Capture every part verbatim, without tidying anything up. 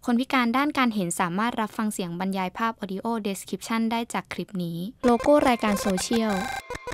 คนพิการด้านการเห็นสามารถรับฟังเสียงบรรยายภาพ Audio Description ได้จากคลิปนี้โลโก้รายการโซเชียล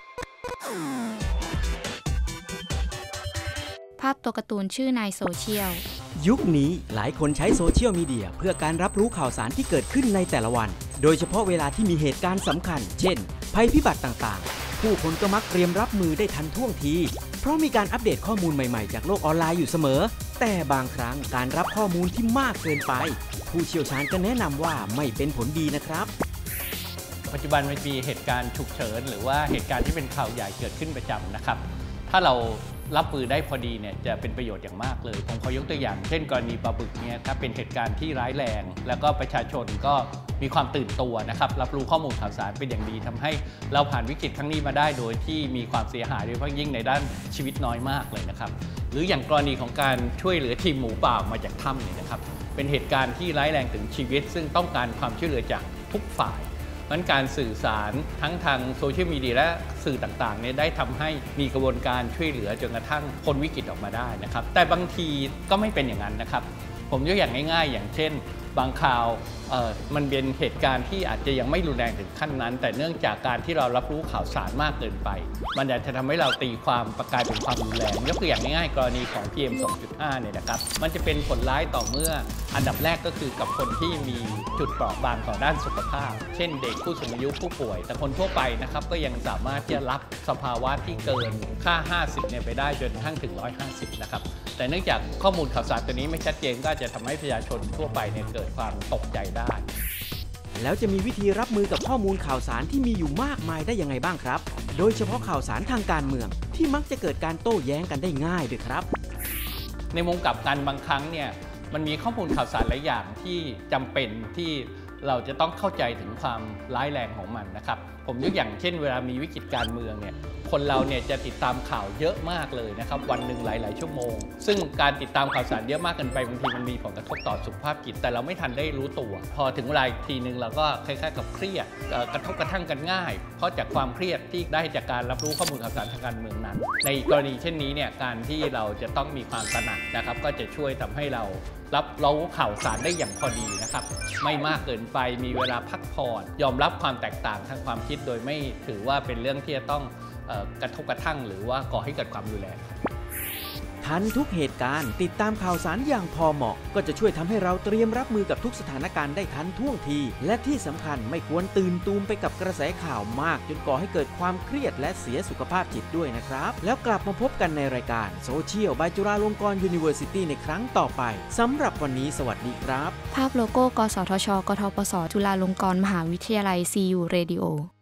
ภาพตัวการ์ตูนชื่อนายโซเชียลยุคนี้หลายคนใช้โซเชียลมีเดียเพื่อการรับรู้ข่าวสารที่เกิดขึ้นในแต่ละวันโดยเฉพาะเวลาที่มีเหตุการณ์สำคัญเช่นภัยพิบัติต่างๆผู้คนก็มักเตรียมรับมือได้ทันท่วงทีเพราะมีการอัปเดตข้อมูลใหม่ๆจากโลกออนไลน์อยู่เสมอแต่บางครั้งการรับข้อมูลที่มากเกินไปผู้เชี่ยวชาญก็แนะนำว่าไม่เป็นผลดีนะครับปัจจุบันมันมีเหตุการณ์ฉุกเฉินหรือว่าเหตุการณ์ที่เป็นข่าวใหญ่เกิดขึ้นประจำนะครับถ้าเรารับมือได้พอดีเนี่ยจะเป็นประโยชน์อย่างมากเลยผมขอยกตัวอย่างเช่นกรณีปลาบึกเนี่ยถ้าเป็นเหตุการณ์ที่ร้ายแรงแล้วก็ประชาชนก็มีความตื่นตัวนะครับรับรู้ข้อมูลข่าวสารเป็นอย่างดีทำให้เราผ่านวิกฤตครั้งนี้มาได้โดยที่มีความเสียหายโดยเฉพาะยิ่งในด้านชีวิตน้อยมากเลยนะครับหรืออย่างกรณีของการช่วยเหลือทีมหมูป่ามาจากถ้ำเนี่ยนะครับเป็นเหตุการณ์ที่ร้ายแรงถึงชีวิตซึ่งต้องการความช่วยเหลือจากทุกฝ่ายนั้นการสื่อสารทั้งทางโซเชียลมีเดียและสื่อต่างๆเนี่ยได้ทำให้มีกระบวนการช่วยเหลือจนกระทั่งพ้นวิกฤตออกมาได้นะครับแต่บางทีก็ไม่เป็นอย่างนั้นนะครับผมยกอย่างง่ายๆอย่างเช่นบางข่าวเอ่อมันเป็นเหตุการณ์ที่อาจจะยังไม่รุนแรงถึงขั้นนั้นแต่เนื่องจากการที่เรารับรู้ข่าวสารมากเกินไปมันอาจจะทำให้เราตีความประกายเป็นความรุนแรงยกตัวอย่างง่ายๆกรณีของ พี เอ็ม สองจุดห้า เนี่ยนะครับมันจะเป็นผลร้ายต่อเมื่ออันดับแรกก็คือกับคนที่มีจุดเปราะบางต่อด้านสุขภาพเช่นเด็กผู้สูงอายุผู้ป่วยแต่คนทั่วไปนะครับก็ยังสามารถที่จะรับสภาวะที่เกินค่าห้าสิบเนี่ยไปได้จนกระทั่งถึงหนึ่งร้อยห้าสิบนะครับแต่เนื่องจากข้อมูลข่าวสารตัวนี้ไม่ชัดเจนก็จะทำให้ประชาชนทั่วไปเนี่ยเกิดความตกใจได้แล้วจะมีวิธีรับมือกับข้อมูลข่าวสารที่มีอยู่มากมายได้ยังไงบ้างครับโดยเฉพาะข่าวสารทางการเมืองที่มักจะเกิดการโต้แย้งกันได้ง่ายด้วยครับในมุมกลับกันบางครั้งเนี่ยมันมีข้อมูลข่าวสารหลายอย่างที่จำเป็นที่เราจะต้องเข้าใจถึงความร้ายแรงของมันนะครับผมยกอย่างเช่นเวลามีวิกฤตการเมืองเนี่ยคนเราเนี่ยจะติดตามข่าวเยอะมากเลยนะครับวันหนึ่งหลายๆชั่วโมงซึ่งการติดตามข่าวสารเยอะมากเกินไปบางทีมันมีผลกระทบต่อสุขภาพจิตแต่เราไม่ทันได้รู้ตัวพอถึงเวลาทีนึงเราก็คล้ายๆกับเครียดกระทบกระทั่งกันง่ายเพราะจากความเครียดที่ได้จากการรับรู้ข้อมูลข่าวสารทางการเมืองนั้นในกรณีเช่นนี้เนี่ยการที่เราจะต้องมีความตระหนักนะครับก็จะช่วยทำให้เรารับรู้ข่าวสารได้อย่างพอดีนะครับไม่มากเกินไปมีเวลาพักผ่อนยอมรับความแตกต่างทางความคิดโดยไม่ถือว่าเป็นเรื่องที่จะต้องกระทบกระทั่งหรือว่าก่อให้เกิดความรุนแรงทันทุกเหตุการณ์ติดตามข่าวสารอย่างพอเหมาะก็จะช่วยทำให้เราเตรียมรับมือกับทุกสถานการณ์ได้ทันท่วงทีและที่สำคัญไม่ควรตื่นตูมไปกับกระแสข่าวมากจนก่อให้เกิดความเครียดและเสียสุขภาพจิตด้วยนะครับแล้วกลับมาพบกันในรายการโซเชียลบายจุฬาลงกรณ์ University ในครั้งต่อไปสำหรับวันนี้สวัสดีครับภาพโลโก้กสทช กทปส จุฬาลงกรณ์มหาวิทยาลัย ซี ยู Radio